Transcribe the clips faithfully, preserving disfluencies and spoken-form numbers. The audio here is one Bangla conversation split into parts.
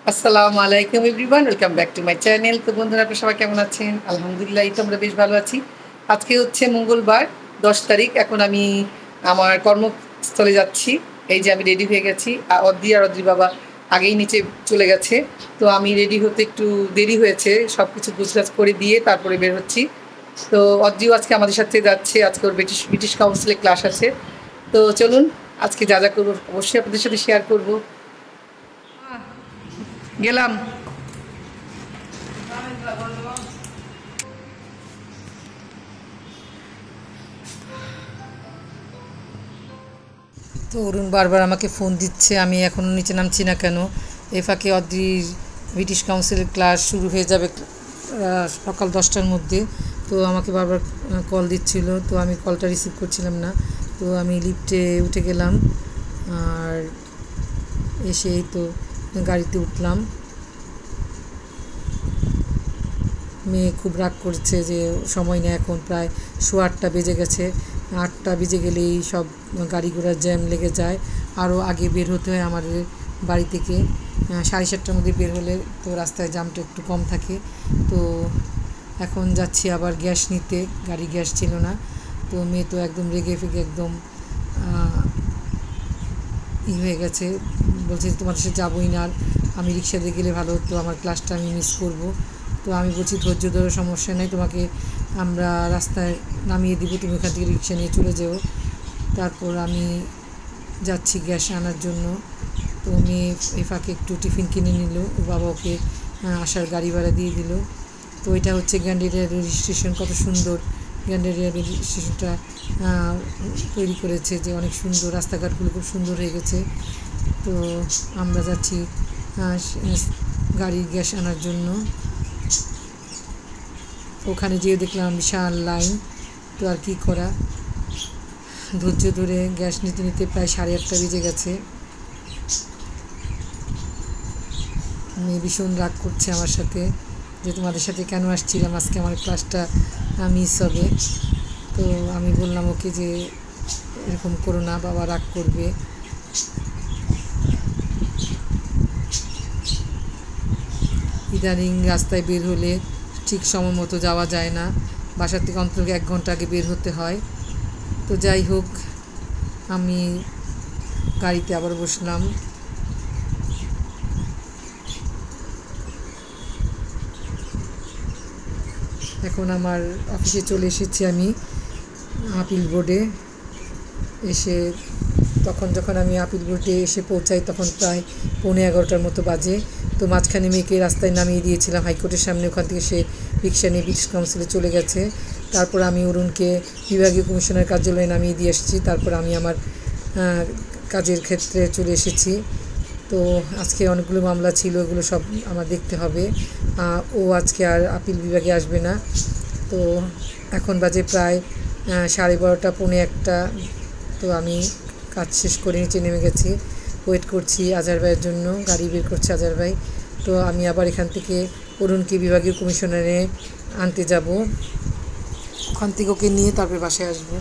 আসসালামু আলাইকুম everyone, welcome back to my channel. তো বন্ধুরা, আপনারা সবাই কেমন আছেন? আলহামদুলিল্লাহ, এই তো আমরা বেশ ভালো আছি। আজকে হচ্ছে মঙ্গলবার, দশ তারিখ। এখন আমি আমার কর্মস্থলে যাচ্ছি। এই যে আমি রেডি হয়ে গেছি। আ অদ্রি আর অদ্রির বাবা আগেই নিচে চলে গেছে। তো আমি রেডি হতে একটু দেরি হয়েছে। সব কিছু গুছগাছ করে দিয়ে তারপরে বের হচ্ছি। তো অদ্রিও আজকে আমাদের সাথে যাচ্ছে। আজকে ওর ব্রিটিশ ব্রিটিশ কাউন্সিলে ক্লাস আছে। তো চলুন, আজকে যা যা করবো অবশ্যই আপনাদের সাথে শেয়ার করবো। গেলাম। তো অরুণ বারবার আমাকে ফোন দিচ্ছে, আমি এখনও নিচে নামছি না কেন। এ ফাঁকে অদ্রির ব্রিটিশ কাউন্সিলের ক্লাস শুরু হয়ে যাবে সকাল দশটার মধ্যে। তো আমাকে বারবার কল দিচ্ছিল, তো আমি কলটা রিসিভ করছিলাম না। তো আমি লিফটে উঠে গেলাম, আর এসেই তো গাড়িতে উঠলাম। মেয়ে খুব রাগ করছে যে সময় নেই, এখন প্রায় সোয়া আটটা বেজে গেছে। আটটা বেজে গেলেই সব গাড়ি ঘোড়ার জ্যাম লেগে যায়। আরও আগে বের হতে হয় আমাদের বাড়ি থেকে। সাড়ে সাতটার মধ্যে বের হলে তো রাস্তায় জ্যামটা একটু কম থাকে। তো এখন যাচ্ছি আবার গ্যাস নিতে, গাড়ি গ্যাস ছিল না। তো মেয়ে তো একদম রেগে ফেগে একদম ই হয়ে গেছে, বলছে তোমাদের সাথে যাবোই না, আর আমি রিক্সা দিয়ে গেলে ভালো হতো, আমার ক্লাসটা আমি মিস করব। তো আমি বলছি ধৈর্য ধরে, সমস্যা নেই, তোমাকে আমরা রাস্তায় নামিয়ে দিব, তুমি ওখান থেকে রিক্সা নিয়ে চলে যেও। তারপর আমি যাচ্ছি গ্যাস আনার জন্য। তো মেয়ে এই ফাঁকে একটু টিফিন কিনে নিল, ওর বাবা ওকে আসার গাড়ি ভাড়া দিয়ে দিল। তো এটা হচ্ছে গ্যান্ডেরিয়া রেল স্টেশন। কত সুন্দর গ্যান্ডেরিয়া রেল স্টেশনটা তৈরি করেছে, যে অনেক সুন্দর, রাস্তাঘাটগুলো খুব সুন্দর হয়ে গেছে। তো আমরা যাচ্ছি গাড়ি গ্যাস আনার জন্য। ওখানে যেয়ে দেখলাম বিশাল লাইন। তো আর কি করা, ধৈর্য ধরে গ্যাস নিতে নিতে প্রায় সাড়ে আটটা বেজে গেছে। মেয়ে ভীষণ রাগ করছে আমার সাথে, যে তোমাদের সাথে কেন আসছিলাম, আজকে আমার ক্লাসটা মিস হবে। তো আমি বললাম ওকে যে এরকম করো না, বাবা রাগ করবে। ইদানিং রাস্তায় বের হলে ঠিক সময় মতো যাওয়া যায় না, বাসার থেকে অন্তত এক ঘন্টা আগে বের হতে হয়। তো যাই হোক, আমি গাড়িতে আবার বসলাম। এখন আমার অফিসে চলে এসেছি আমি, আপিল বোর্ডে এসে। তখন যখন আমি আপিল বোর্ডে এসে পৌঁছাই তখন প্রায় পৌনে এগারোটার মতো বাজে। তো মাঝখানে মেয়েকে রাস্তায় নামিয়ে দিয়েছিলাম হাইকোর্টের সামনে, ওখান থেকে সে রিক্সা নিয়ে ব্রিটিশ কাউন্সিলে চলে গেছে। তারপর আমি অরুণকে বিভাগীয় কমিশনার কার্যালয়ে নামিয়ে দিয়ে এসেছি। তারপর আমি আমার কাজের ক্ষেত্রে চলে এসেছি। তো আজকে অনেকগুলো মামলা ছিল, এগুলো সব আমার দেখতে হবে। ও আজকে আর আপিল বিভাগে আসবে না। তো এখন বাজে প্রায় সাড়ে বারোটা পৌনে একটা। তো আমি কাজ শেষ করে নিচে নেমে গেছি, ওয়েট করছি আজহার ভাইয়ের জন্য, গাড়ি বের করছে আজহার ভাই। তো আমি আবার এখান থেকে অরুণকে বিভাগীয় কমিশনারে আনতে যাব, ওখান থেকে ওকে নিয়ে তারপরে বাসায় আসবো।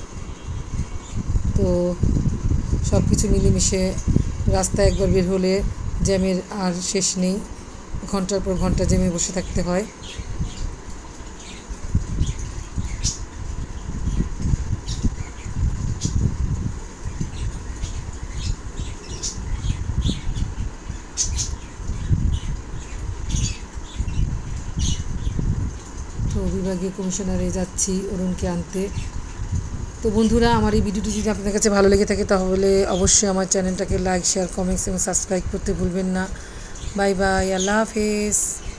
তো সব কিছু মিলেমিশে রাস্তায় একবার বের হলে জ্যামের আর শেষ নেই, ঘন্টার পর ঘন্টা জ্যামে বসে থাকতে হয়। তো বিভাগীয় কমিশনারে যাচ্ছি অরুণকে আনতে। তো বন্ধুরা, আমার এই ভিডিওটি যদি আপনাদের কাছে ভালো লেগে থাকে তাহলে অবশ্যই আমার চ্যানেলটাকে লাইক, শেয়ার, কমেন্টস এবং সাবস্ক্রাইব করতে ভুলবেন না। বাই বাই, আল্লাহ হাফেজ।